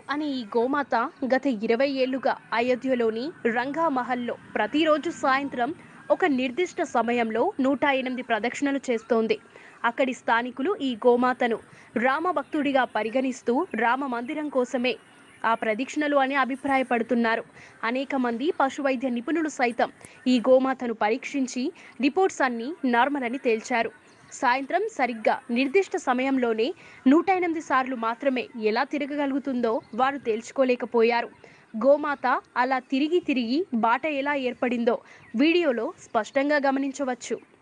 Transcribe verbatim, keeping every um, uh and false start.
అనే ఈ గోమాత గత ఇరవై ఏళ్లుగా అయోధ్యలోని రంగా మహల్లో ప్రతిరోజు సాయంత్రం ఒక నిర్దిష్ట సమయంలో నూట ఎనిమిది ప్రదక్షిణలు చేస్తోంది. అక్కడి స్థానికులు ఈ గోమాతను రామభక్తుడిగా పరిగణిస్తూ రామ మందిరం కోసమే ఆ ప్రదక్షిణలు అని అభిప్రాయపడుతున్నారు. అనేక మంది పశువైద్య నిపుణులు సైతం ఈ గోమాతను పరీక్షించి రిపోర్ట్స్ అన్నీ నార్మల్ అని తేల్చారు. సాయంత్రం సరిగ్గా నిర్దిష్ట సమయంలోనే నూట ఎనిమిది సార్లు మాత్రమే ఎలా తిరగగలుగుతుందో వారు తేల్చుకోలేకపోయారు. గోమాత అలా తిరిగి తిరిగి బాట ఎలా ఏర్పడిందో వీడియోలో స్పష్టంగా గమనించవచ్చు.